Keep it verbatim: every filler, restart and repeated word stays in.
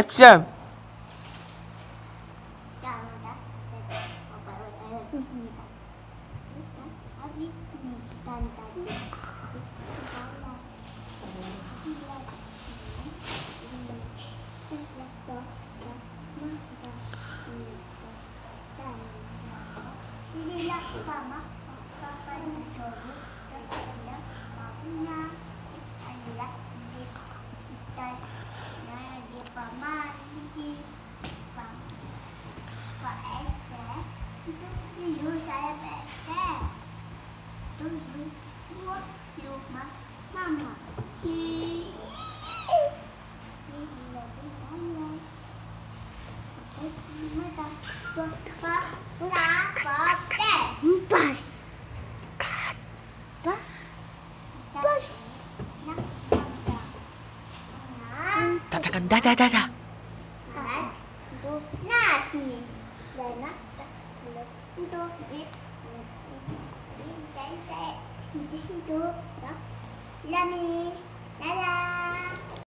Action. Dulu saya P S K. Dulu semua rumah mama. Hi. Ini tu mana? Mata papa papa teh. Bas. Bas. Bas. Katakan dah dah dah dah. Nasi. Dan untuk di di di situ, lami, dadah.